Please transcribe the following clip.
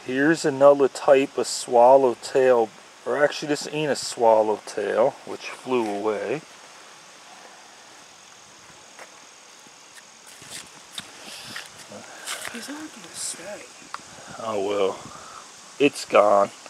Here's another type of swallowtail, or actually this ain't a swallowtail, which flew away. He's not gonna stay. Oh well, it's gone.